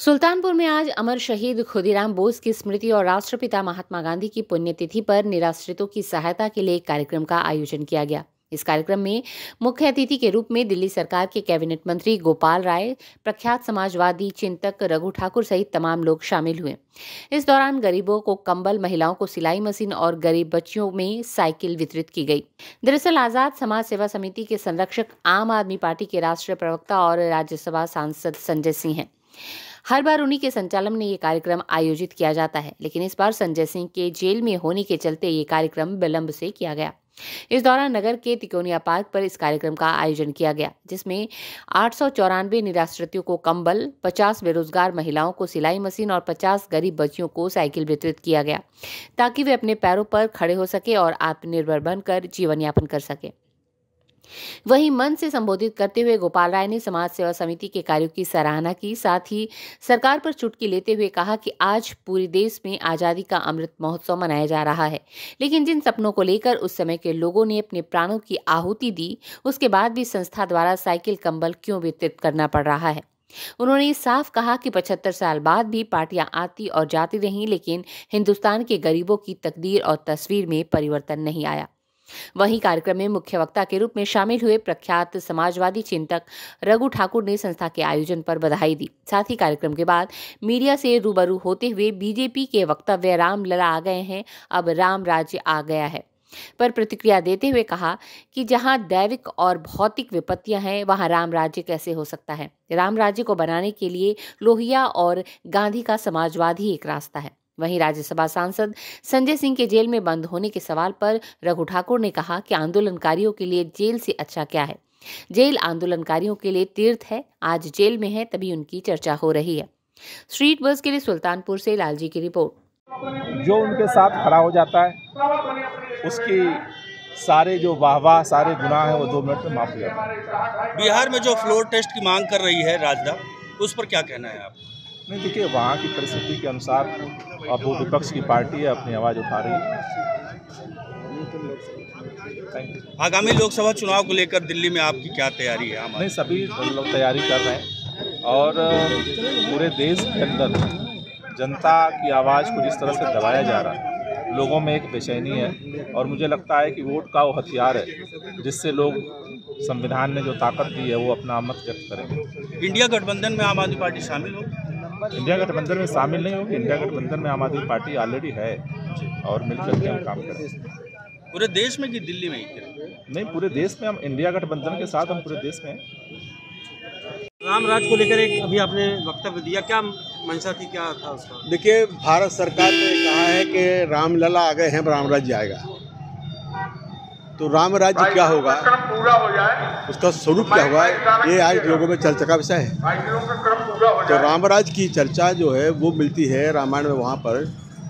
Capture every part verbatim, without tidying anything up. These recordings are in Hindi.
सुल्तानपुर में आज अमर शहीद खुदीराम बोस की स्मृति और राष्ट्रपिता महात्मा गांधी की पुण्यतिथि पर निराश्रितों की सहायता के लिए एक कार्यक्रम का आयोजन किया गया। इस कार्यक्रम में मुख्य अतिथि के रूप में दिल्ली सरकार के कैबिनेट मंत्री गोपाल राय, प्रख्यात समाजवादी चिंतक रघु ठाकुर सहित तमाम लोग शामिल हुए। इस दौरान गरीबों को कंबल, महिलाओं को सिलाई मशीन और गरीब बच्चियों में साइकिल वितरित की गई। दरअसल आजाद समाज सेवा समिति के संरक्षक आम आदमी पार्टी के राष्ट्रीय प्रवक्ता और राज्यसभा सांसद संजय सिंह हैं। हर बार उन्हीं के संचालन में ये कार्यक्रम आयोजित किया जाता है, लेकिन इस बार संजय सिंह के जेल में होने के चलते ये कार्यक्रम विलंब से किया गया। इस दौरान नगर के तिकोनिया पार्क पर इस कार्यक्रम का आयोजन किया गया, जिसमें आठ सौ चौरानवे निराश्रितों को कंबल, पचास बेरोजगार महिलाओं को सिलाई मशीन और पचास गरीब बच्चियों को साइकिल वितरित किया गया, ताकि वे अपने पैरों पर खड़े हो सके और आत्मनिर्भर बनकर जीवन यापन कर सके। वहीं मंच से संबोधित करते हुए गोपाल राय ने समाज सेवा समिति के कार्यों की सराहना की। साथ ही सरकार पर चुटकी लेते हुए कहा कि आज पूरे देश में आजादी का अमृत महोत्सव मनाया जा रहा है, लेकिन जिन सपनों को लेकर उस समय के लोगों ने अपने प्राणों की आहुति दी, उसके बाद भी संस्था द्वारा साइकिल कंबल क्यों वितरित करना पड़ रहा है। उन्होंने साफ कहा कि पचहत्तर साल बाद भी पार्टियां आती और जाती रहीं, लेकिन हिंदुस्तान के गरीबों की तकदीर और तस्वीर में परिवर्तन नहीं आया। वहीं कार्यक्रम में मुख्य वक्ता के रूप में शामिल हुए प्रख्यात समाजवादी चिंतक रघु ठाकुर ने संस्था के आयोजन पर बधाई दी। साथ ही कार्यक्रम के बाद मीडिया से रूबरू होते हुए बीजेपी के वक्तव्य राम लला आ गए हैं, अब राम राज्य आ गया है पर प्रतिक्रिया देते हुए कहा कि जहां दैविक और भौतिक विपत्तियां हैं, वहां राम राज्य कैसे हो सकता है। राम राज्य को बनाने के लिए लोहिया और गांधी का समाजवाद ही एक रास्ता है। वहीं राज्यसभा सांसद संजय सिंह के जेल में बंद होने के सवाल पर रघु ठाकुर ने कहा कि आंदोलनकारियों के लिए जेल से अच्छा क्या है। जेल आंदोलनकारियों के लिए तीर्थ है। आज जेल में है तभी उनकी चर्चा हो रही है। स्ट्रीट बस के लिए सुल्तानपुर से लालजी की रिपोर्ट। जो उनके साथ खड़ा हो जाता है उसकी सारे जो वाहवाह, सारे गुनाह हैं वो दो मिनट में माफ हो जाता है। बिहार में जो फ्लोर टेस्ट की मांग कर रही है राजदा, उस पर क्या कहना है आप? नहीं, देखिए वहाँ की परिस्थिति के अनुसार अब वो विपक्ष की पार्टी है, अपनी आवाज़ उठा रही है। आगामी लोकसभा चुनाव को लेकर दिल्ली में आपकी क्या तैयारी है? नहीं, सभी लोग तैयारी कर रहे हैं और पूरे देश के अंदर जनता की आवाज़ को जिस तरह से दबाया जा रहा है, लोगों में एक बेचैनी है और मुझे लगता है कि वोट का वो हथियार है जिससे लोग संविधान ने जो ताकत दी है वो अपना मत व्यक्त करेंगे। इंडिया गठबंधन में आम आदमी पार्टी शामिल हो? इंडिया गठबंधन में शामिल नहीं होगी। इंडिया गठबंधन में आम आदमी पार्टी ऑलरेडी है और मिलकर के हम काम करें। पूरे देश में कि दिल्ली में ही करें? नहीं, पूरे देश में हम इंडिया गठबंधन के साथ हम पूरे देश में। राम राज को लेकर एक अभी आपने वक्तव्य दिया, क्या मंशा थी, क्या था उसका? देखिए, भारत सरकार ने कहा है कि राम लला आ गए हैं, राम राज्य आएगा। तो राम राज्य क्या होगा, उसका स्वरूप क्या होगा, ये आज लोगों में चर्चा का विषय है। तो राम राज्य की चर्चा जो है वो मिलती है रामायण में, वहाँ पर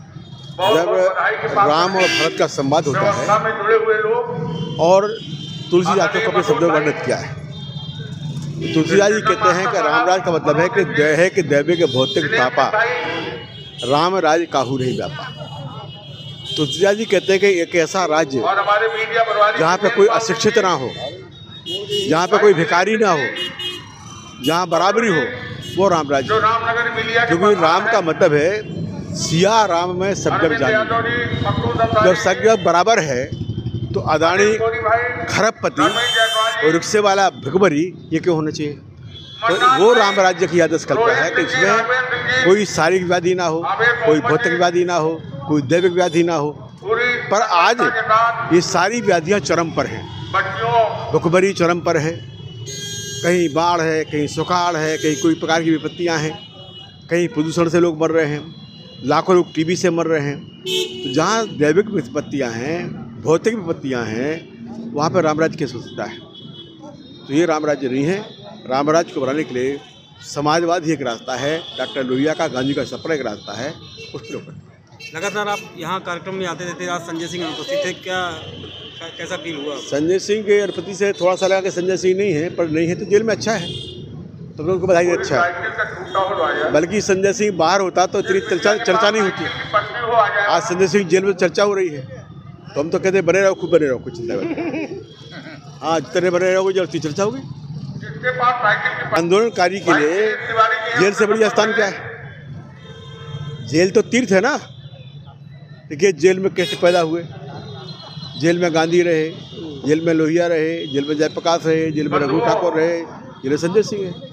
जब राम और भरत का संवाद होता है और तुलसीदास को अपने शब्दों में वर्णित किया है। तुलसीदास जी कहते हैं कि राम राज्य का मतलब है कि दय है कि दैवे के भौतिक तापा, राम राज्य काहू नहीं व्यापा। तुलसीदास जी कहते हैं कि एक ऐसा राज्य जहाँ पे कोई अशिक्षित ना हो, जहाँ पे कोई भिखारी ना हो, जहाँ बराबरी हो, वो राम राज्य। क्योंकि राम का मतलब है सिया राम में सब जग जानी। जब सब जग बराबर है तो अदानी, खरबपति और रिक्शे वाला भिखमरी ये क्यों होना चाहिए? तो वो राम राज्य की आदर्श कल्पना है कि इसमें कोई शारीरिक व्याधि ना हो, कोई भौतिक व्याधि ना हो, कोई दैविक व्याधि ना हो। पर आज ये सारी व्याधियाँ चरम पर हैं। भुखमरी चरम पर है, कहीं बाढ़ है, कहीं सुखाड़ है, कहीं कोई प्रकार की विपत्तियाँ हैं, कहीं प्रदूषण से लोग मर रहे हैं, लाखों लोग टीबी से मर रहे हैं। तो जहाँ दैविक विपत्तियाँ हैं, भौतिक विपत्तियाँ हैं, वहाँ पर राम राज्य कैसे हो सकता है? तो ये राम राज्य नहीं है। राम राज्य को बनाने के लिए समाजवाद ही एक रास्ता है, डॉक्टर लोहिया का, गांधी का सपना एक रास्ता है, उस पर लगातार आप यहाँ कार्यक्रम में आते रहते। आज संजय सिंह अनुपस्थित थे, क्या कैसा फील हुआ? संजय सिंह के अनुपस्थिति से थोड़ा सा लगा कि संजय सिंह नहीं है, पर नहीं है तो जेल में अच्छा है, तो उनको बधाई, अच्छा है। बल्कि संजय सिंह बाहर होता तो इतनी चर्चा चर्चा नहीं होती। आज संजय सिंह जेल में चर्चा हो रही है, तो हम तो कहते बने रहो, खूब बने रहो, कुछ चिंता नहीं। हाँ, जितने बने रहोगे जल्दी चर्चा होगी। आंदोलनकारी के लिए जेल से बड़ी स्थान क्या है? जेल तो तीर्थ है ना। देखिए जेल में कैसे पैदा हुए, जेल में गांधी रहे, जेल में लोहिया रहे, जेल में जयप्रकाश रहे, जेल में रघु ठाकुर रहे, जेल में संजय सिंह है।